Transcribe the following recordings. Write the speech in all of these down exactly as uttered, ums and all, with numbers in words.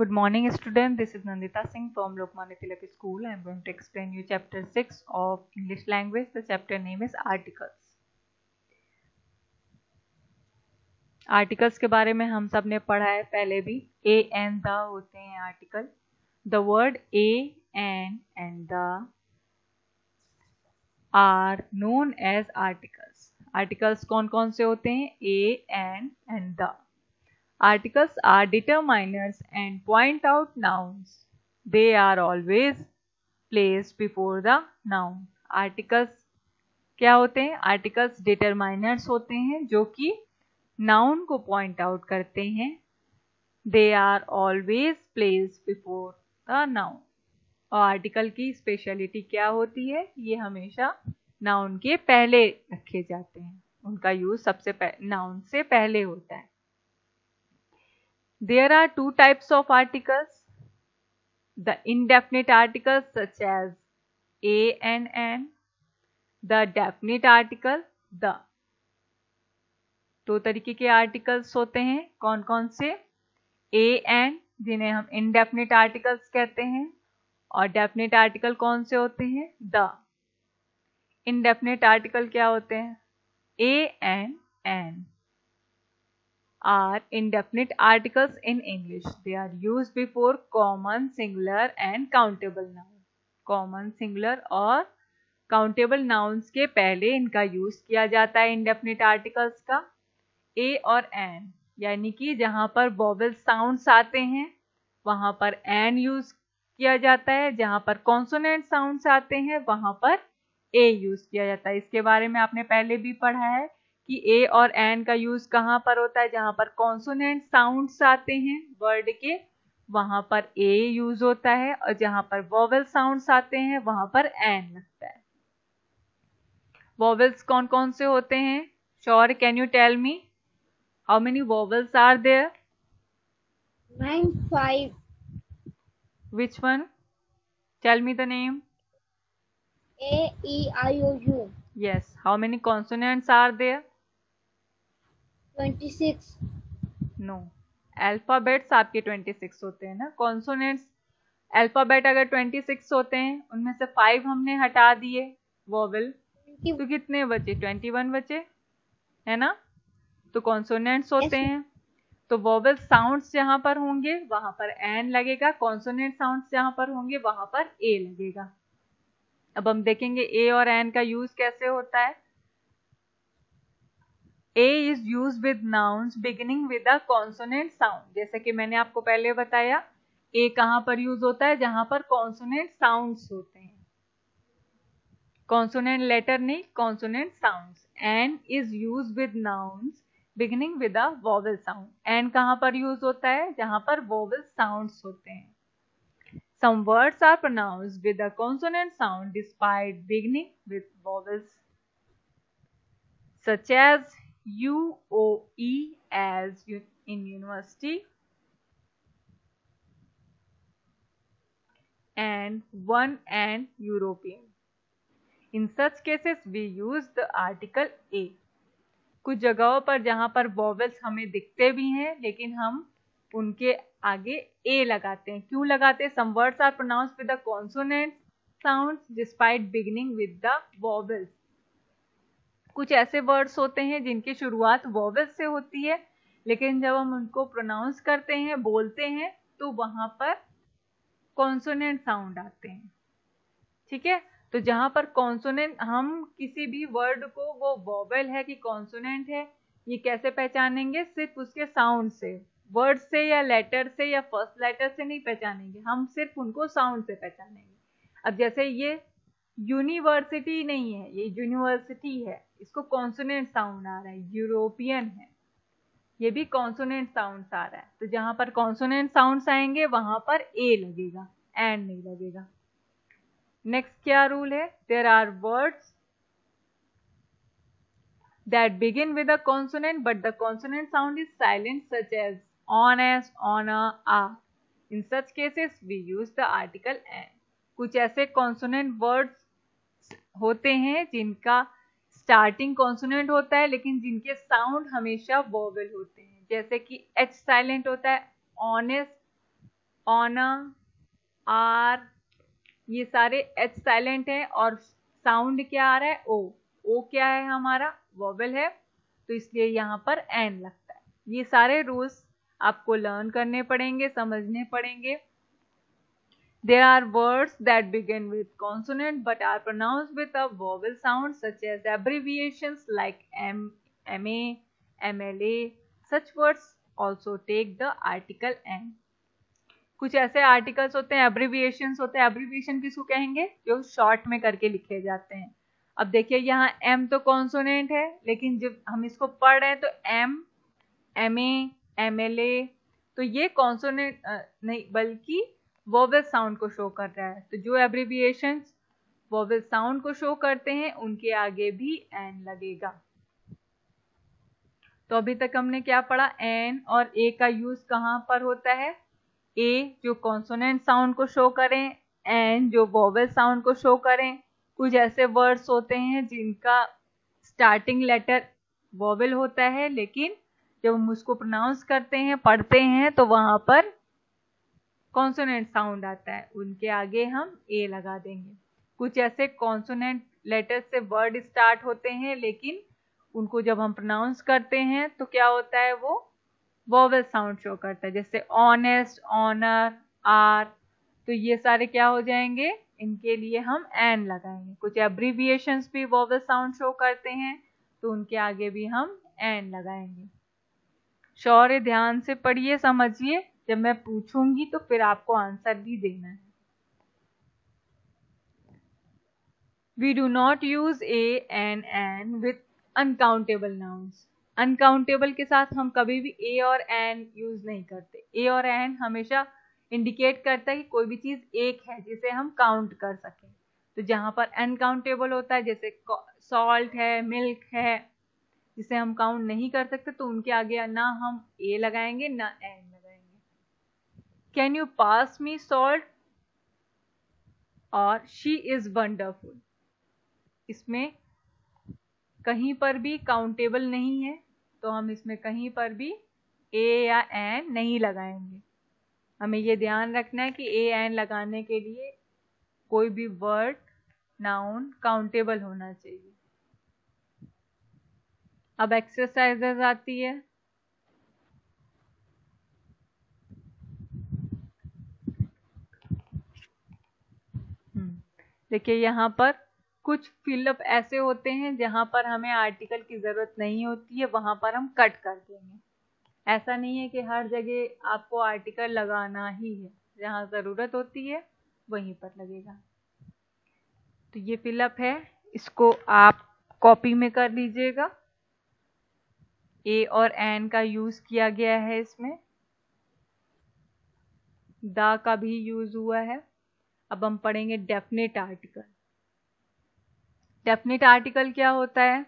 Good morning, student. This is Nandita Singh from Lokmanya Tilak School. I am going to explain you chapter six of English language. The chapter name is articles. Articles के बारे में हम सब ने पढ़ा है पहले भी. ए एंड द होते हैं article. The word a and and the are known as articles. Articles कौन कौन से होते हैं? A and and the. Articles are determiners and point out nouns. They are always placed before the noun. Articles क्या होते हैं? Articles determiners होते हैं जो कि noun को point out करते हैं. They are always placed before the noun. और article की speciality क्या होती है? ये हमेशा noun के पहले रखे जाते हैं. उनका use सबसे noun से पहले होता है. There are two types of articles. The indefinite articles such as a and an. The definite article the. दो तरीके के आर्टिकल्स होते हैं. कौन कौन से? a and, जिन्हें हम indefinite articles कहते हैं. और definite article कौन से होते हैं? the. Indefinite article क्या होते हैं? a and an are indefinite articles in English. They are used before common, singular and countable noun. Common, singular और countable nouns के पहले इनका यूज किया जाता है indefinite articles का. a और an यानी कि जहाँ पर vowel sounds आते हैं वहाँ पर an यूज किया जाता है. जहाँ पर consonant sounds आते हैं वहाँ पर a यूज किया जाता है. इसके बारे में आपने पहले भी पढ़ा है कि ए और एन का यूज कहाँ पर होता है? जहाँ पर कॉन्सोनेंट साउंड्स आते हैं वर्ड के वहाँ पर ए यूज होता है, और जहाँ पर वोवेल साउंड्स आते हैं वहाँ पर एन लगता है. वोवेल्स कौन कौन से होते हैं? Sure, can you tell me how many vowels are there? Nine, five. Which one? Tell me the name. A, E, I, O, U. Yes. How many consonants are there? Twenty-six. No. Alphabets आपके छब्बीस होते हैं ना. Consonants alphabet अगर छब्बीस होते हैं उनमें से फाइव हमने हटा दिए वोवेल तो कितने बचे? इक्कीस बचे है ना. तो कॉन्सोनेंट्स होते Yes. हैं. तो वोवेल साउंड्स जहां पर होंगे वहां पर एन लगेगा. कॉन्सोनेंट साउंड्स जहां पर होंगे वहां पर ए लगेगा. अब हम देखेंगे ए और एन का यूज कैसे होता है. A is used with nouns beginning with a consonant sound. जैसे कि मैंने आपको पहले बताया A कहाँ पर यूज होता है? जहां पर consonant sounds होते हैं. consonant letter नहीं, consonant sounds. An is used with nouns beginning with a vowel sound. An कहाँ पर यूज होता है? जहां पर vowel sounds होते हैं. Some words are pronounced with a consonant sound despite beginning with vowels, such as U O E as in university and one and European. In such cases we use the article A. कुछ जगहों पर जहां पर vowels हमें दिखते भी हैं लेकिन हम उनके आगे A लगाते हैं. क्यों लगाते हैं? Some words are pronounced with the consonant sounds despite beginning with the vowels. कुछ ऐसे वर्ड्स होते हैं जिनकी शुरुआत वोवेल से होती है लेकिन जब हम उनको प्रोनाउंस करते हैं, बोलते हैं, तो वहां पर कॉन्सोनेंट साउंड आते हैं. ठीक है. तो जहां पर कॉन्सोनेंट, हम किसी भी वर्ड को वो वोवेल है कि कॉन्सोनेंट है ये कैसे पहचानेंगे? सिर्फ उसके साउंड से. वर्ड से या लेटर से या फर्स्ट लेटर से नहीं पहचानेंगे, हम सिर्फ उनको साउंड से पहचानेंगे. अब जैसे ये यूनिवर्सिटी नहीं है, ये यूनिवर्सिटी है, इसको कॉन्सोनेंट साउंड आ रहा है. यूरोपियन है, ये भी कॉन्सोनेंट साउंड आ रहा है. तो जहां पर कॉन्सोनेंट साउंड्स आएंगे वहां पर ए लगेगा, एंड नहीं लगेगा. नेक्स्ट क्या रूल है? There are words that begin with a consonant but the consonant sound is silent, such as honest, honour, ah. In such cases we use the article an. कुछ ऐसे कॉन्सोनेंट वर्ड्स होते हैं जिनका starting consonant होता है लेकिन जिनके sound हमेशा वोवेल होते हैं. जैसे कि एच साइलेंट होता है, ऑनेस्ट, ऑनर, आर, ये सारे एच साइलेंट है और साउंड क्या आ रहा है, ओ। ओ क्या है हमारा, वोवेल है, तो इसलिए यहाँ पर एन लगता है। ये सारे रूल्स आपको लर्न करने पड़ेंगे, समझने पड़ेंगे। There are words that begin with consonant but are pronounced with a vowel sound, such as abbreviations like M, MA, MLA. Such words also take the article N. कुछ ऐसे आर्टिकल्स होते हैं, abbreviations होते हैं। एब्रीविएशन किसको कहेंगे, जो short में करके लिखे जाते हैं। अब देखिए यहाँ M तो कॉन्सोनेंट है, लेकिन जब हम इसको पढ़ रहे हैं तो M, MA, MLA, तो ये कॉन्सोनेंट नहीं बल्कि वोवेल साउंड को शो कर रहा है। तो जो एब्रीविएशंस वोवेल साउंड को शो करते हैं उनके आगे भी एन लगेगा। तो अभी तक हमने क्या पढ़ा, एन और ए का यूज कहाँ पर होता है, ए जो कॉन्सोनेंट साउंड को शो करें, एन जो वोवेल साउंड को शो करें। कुछ ऐसे वर्ड्स होते हैं जिनका स्टार्टिंग लेटर वोवेल होता है, लेकिन जब हम उसको प्रोनाउंस करते हैं, पढ़ते हैं, तो वहां पर कॉन्सोनेंट साउंड आता है, उनके आगे हम ए लगा देंगे। कुछ ऐसे कॉन्सोनेंट लेटर से वर्ड स्टार्ट होते हैं, लेकिन उनको जब हम प्रोनाउंस करते हैं तो क्या होता है, वो वोवेल साउंड शो करता है, जैसे ऑनेस्ट, ऑनर, आर। तो ये सारे क्या हो जाएंगे, इनके लिए हम एन लगाएंगे। कुछ एब्रीविएशंस भी वोवेल साउंड शो करते हैं, तो उनके आगे भी हम एन लगाएंगे। शौर्य ध्यान से पढ़िए, समझिए, जब मैं पूछूंगी तो फिर आपको आंसर भी देना है। We do not use a and an with uncountable nouns. Uncountable के साथ हम कभी भी ए और एन यूज नहीं करते। ए और एन हमेशा इंडिकेट करता है कि कोई भी चीज एक है जिसे हम काउंट कर सकें। तो जहां पर अनकाउंटेबल होता है, जैसे सॉल्ट है, मिल्क है, जिसे हम काउंट नहीं कर सकते, तो उनके आगे ना हम ए लगाएंगे ना एन लगाएंगे। Can you pass me salt और शी इज वंडरफुल, इसमें कहीं पर भी काउंटेबल नहीं है, तो हम इसमें कहीं पर भी ए या एन नहीं लगाएंगे। हमें ये ध्यान रखना है कि ए एन लगाने के लिए कोई भी वर्ड, नाउन काउंटेबल होना चाहिए। अब एक्सरसाइजेस आती है। देखिए यहाँ पर कुछ फिलअप ऐसे होते हैं जहां पर हमें आर्टिकल की जरूरत नहीं होती है, वहां पर हम कट कर देंगे। ऐसा नहीं है कि हर जगह आपको आर्टिकल लगाना ही है, जहां जरूरत होती है वहीं पर लगेगा। तो ये फिलअप है, इसको आप कॉपी में कर लीजिएगा। ए और एन का यूज किया गया है, इसमें द का भी यूज हुआ है। अब हम पढ़ेंगे डेफिनेट आर्टिकल। डेफिनेट आर्टिकल क्या होता है,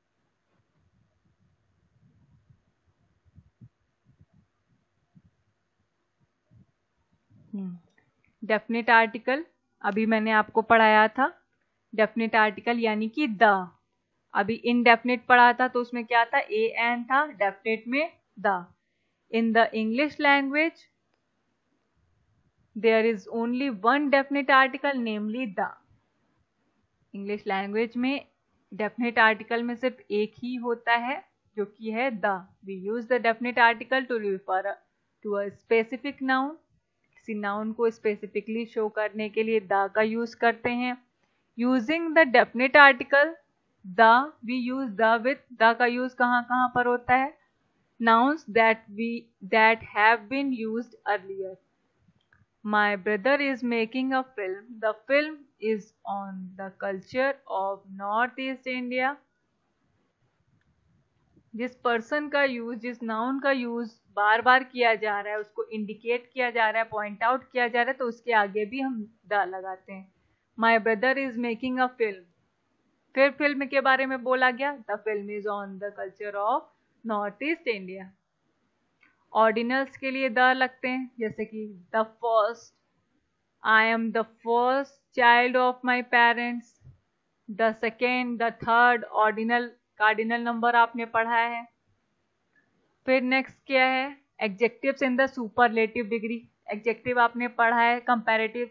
डेफिनेट आर्टिकल अभी मैंने आपको पढ़ाया था। डेफिनेट आर्टिकल यानी कि द। अभी इनडेफिनेट पढ़ा था तो उसमें क्या था, ए एन था, डेफिनेट में the. In the English language there is only one definite article, namely the. English language में डेफिनेट आर्टिकल में सिर्फ एक ही होता है, जो कि है the. We use the definite article to refer to a specific noun. किसी नाउन को स्पेसिफिकली शो करने के लिए द का यूज करते हैं। Using the definite article the, we use the with. The का यूज कहाँ कहाँ पर होता है, nouns that we that have been used earlier. My brother is making a film. The film is on the culture of Northeast India. जिस person का use, जिस noun का यूज बार बार किया जा रहा है, उसको इंडिकेट किया जा रहा है, पॉइंट आउट किया जा रहा है, तो उसके आगे भी हम द लगाते हैं। My brother is making a film. फिर फिल्म के बारे में बोला गया, the film is on the culture of Northeast India. Ordinals के लिए द लगते हैं, जैसे कि the first, I am the first child of my parents. The second, the third, ordinal cardinal number आपने पढ़ा है। फिर नेक्स्ट क्या है, adjectives in the superlative degree. Adjective आपने पढ़ा है, कंपैरेटिव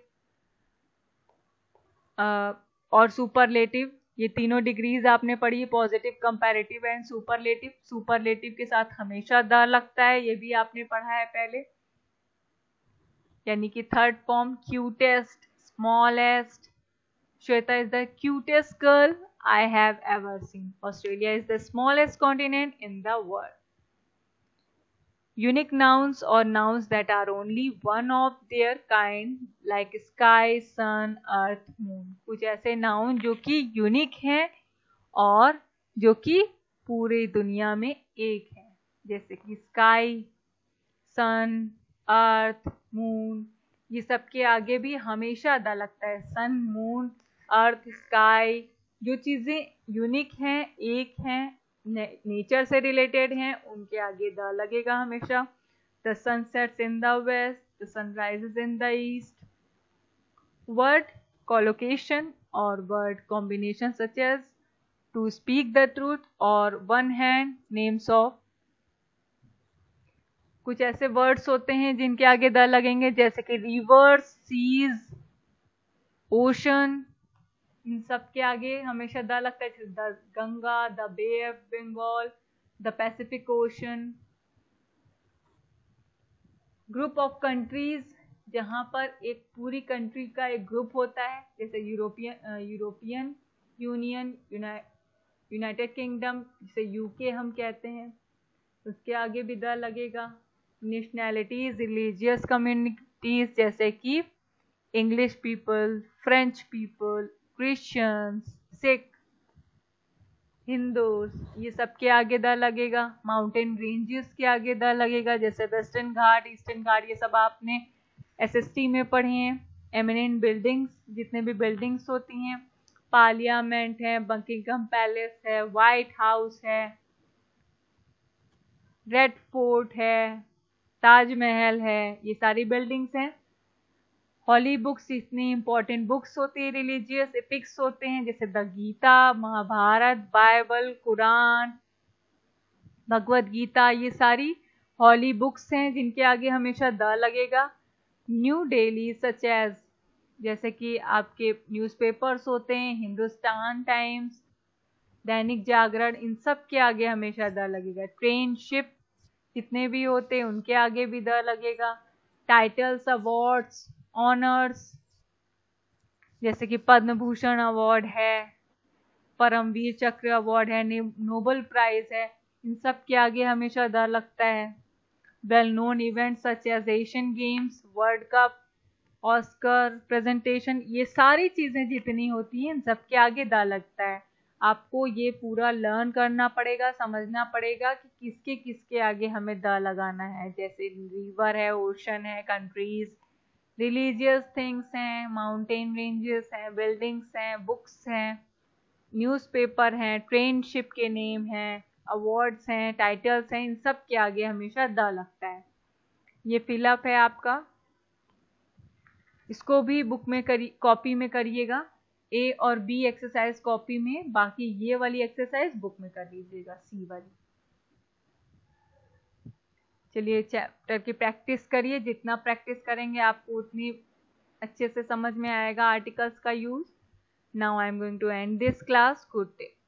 और सुपरलेटिव, ये तीनों डिग्रीज आपने पढ़ी, positive, comparative and superlative. Superlative के साथ हमेशा द लगता है, ये भी आपने पढ़ा है पहले। यानी कि third form cutest, smallest. Shweta is the cutest girl I have ever seen. Australia is the smallest continent in the world. Unique nouns or nouns that are only one of their kind like sky, sun, earth, moon. कुछ ऐसे noun जो कि unique हैं और जो कि पूरी दुनिया में एक है, जैसे कि स्काई, सन, अर्थ, मून। ये सब के आगे भी हमेशा द लगता है। सन, मून, अर्थ, स्काई, जो चीज़ें यूनिक हैं, एक हैं, नेचर से रिलेटेड हैं, उनके आगे द लगेगा हमेशा। The sun sets in the west, the sun rises in the east. Word collocation और word combination such as to speak the truth और वन हैंड, नेम्स ऑफ। कुछ ऐसे वर्ड्स होते हैं जिनके आगे द लगेंगे, जैसे कि रिवर्स, सीज, ओशन, इन सब के आगे हमेशा द लगता है। The Ganga, the Bay of Bengal, the Pacific Ocean. Group of countries, जहां पर एक पूरी कंट्री का एक ग्रुप होता है, जैसे European European Union, United Kingdom, जिसे यूके हम कहते हैं, उसके आगे भी द लगेगा। नेशनैलिटीज, रिलीजियस कम्युनिटीज, जैसे कि English people, French people, Christians, Sikh, Hindus, ये सब के आगे द लगेगा। माउंटेन रेंजेस के आगे द लगेगा, जैसे वेस्टर्न घाट, ईस्टर्न घाट, ये सब आपने एसएसटी में पढ़े हैं। एमिनेंट बिल्डिंग्स, जितने भी बिल्डिंग्स होती हैं, पार्लियामेंट है, बकिंगम पैलेस है, व्हाइट हाउस है, रेड फोर्ट है, ताजमहल है, ये सारी बिल्डिंग्स हैं। हॉली बुक्स, इतनी इंपॉर्टेंट बुक्स होती है, रिलीजियस एपिक्स होते हैं, जैसे the Gita, Mahabharat, Bible, Quran, Bhagavad Gita, ये सारी हॉली बुक्स हैं जिनके आगे हमेशा द लगेगा। न्यू डेली सच एज, जैसे कि आपके न्यूज़पेपर्स होते हैं, हिंदुस्तान टाइम्स, दैनिक जागरण, इन सब के आगे हमेशा द लगेगा। ट्रेन, शिप, जितने भी होते हैं उनके आगे भी द लगेगा। टाइटल्स, अवार्ड्स, ऑनर्स, जैसे कि पद्म भूषण अवार्ड है, परमवीर चक्र अवार्ड है, नोबेल प्राइज है, इन सब के आगे हमेशा द लगता है। Well known event such as Asian Games, World Cup, Oscar presentation, ये सारी चीजें जितनी होती हैं इन सब के आगे द लगता है। आपको ये पूरा लर्न करना पड़ेगा, समझना पड़ेगा कि किसके किसके आगे हमें द लगाना है। जैसे रिवर है, ओशन है, कंट्रीज, रिलीजियस थिंग्स हैं, माउंटेन रेंजेस हैं, बिल्डिंग्स हैं, बुक्स हैं, न्यूज़पेपर हैं, ट्रेन, शिप के नेम हैं, अवार्ड्स हैं, टाइटल्स हैं, इन सब के आगे हमेशा द लगता है। ये फिलअप है आपका, इसको भी बुक में करी कॉपी में करिएगा। ए और बी एक्सरसाइज कॉपी में, बाकी ये वाली एक्सरसाइज बुक में कर लीजिएगा, सी वाली। चलिए चैप्टर की प्रैक्टिस करिए, जितना प्रैक्टिस करेंगे आपको उतनी अच्छे से समझ में आएगा आर्टिकल्स का use. Now I am going to end this class. Good day.